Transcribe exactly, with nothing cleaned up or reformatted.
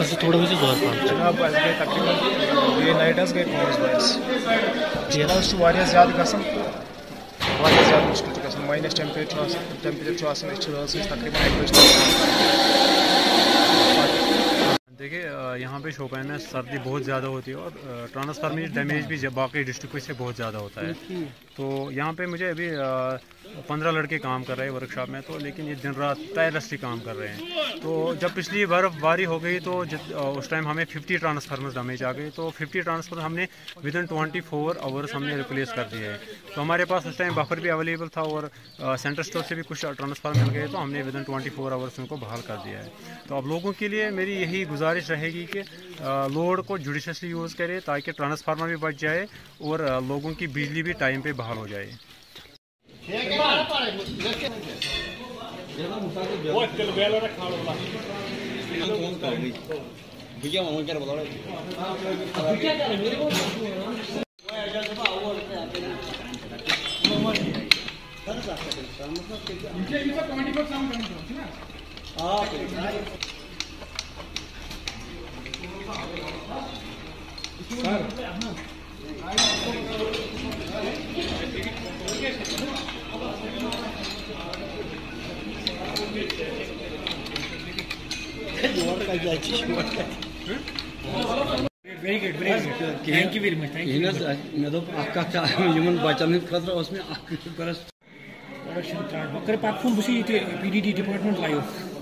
थोड़ा बहुत जोर पान जनाब अस गई तकरीबन ये नाइट गई पाँच बस जनाब ज़्यादा गसन ज़्यादा मुश्किल माइनस टेम्परेचर टेम्परेचर तकरीबन एक बजे। देखिए यहाँ पे शोपियान में सर्दी बहुत ज़्यादा होती है और ट्रांसफार्मर में डैमेज भी बाकी डिस्ट्रिक्ट से बहुत ज़्यादा होता है। तो यहाँ पे मुझे अभी पंद्रह लड़के काम कर रहे हैं वर्कशॉप में, तो लेकिन ये दिन रात टायरलेसली काम कर रहे हैं। तो जब पिछली बर्फबारी हो गई तो उस टाइम हमें फिफ्टी ट्रांसफार्मर डैमेज आ गए, तो फिफ्टी ट्रांसफार्मर हमने within twenty four hours हमने रिप्लेस कर दिए हैं। तो हमारे पास उस टाइम बफर भी अवेलेबल था और सेंटर स्टोर से भी कुछ ट्रांसफार्मर मिल गए, तो हमने within twenty four hours उनको बहाल कर दिया है। तो अब लोगों के लिए मेरी यही गुजारिश रहेगी कि लोड को जुडिशली यूज़ करें ताकि ट्रांसफार्मर भी बच जाए और लोगों की बिजली भी टाइम पे बहाल हो जाए। Very good, very good. Thank you very much. Thank you. मैं तो आपका क्या ह्यूमन बचाने खतरा उसमें आप कर प्रोडक्शन कार्ड कर पाक फोन बुसी पीडीडी डिपार्टमेंट लायो